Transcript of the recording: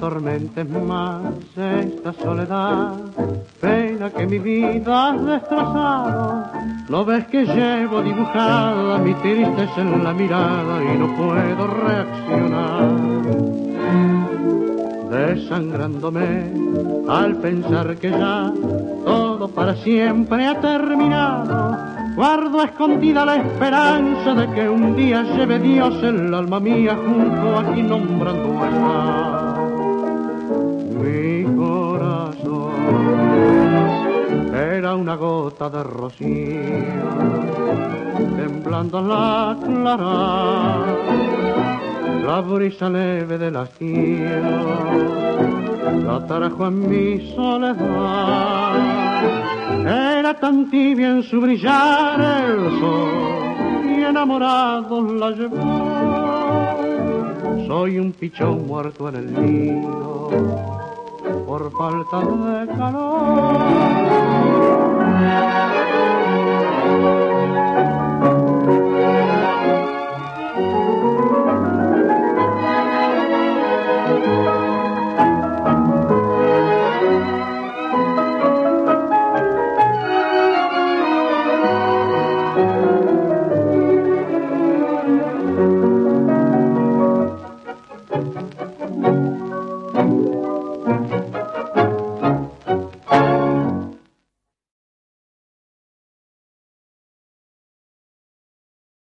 atormentes más esta soledad, pena que mi vida has destrozado. No ves que llevo dibujada mi tristeza en la mirada y no puedo reaccionar, desangrándome al pensar que ya todo para siempre ha terminado. Guardo escondida la esperanza de que un día lleve Dios el alma mía junto a ti nombrando está mi corazón. Era una gota de rocío temblando en la clara, la brisa leve del hastío la trajo en mi soledad. Era tan tibia en su brillar el sol y enamorado la llevó. Soy un pichón muerto en el nido por falta de calor.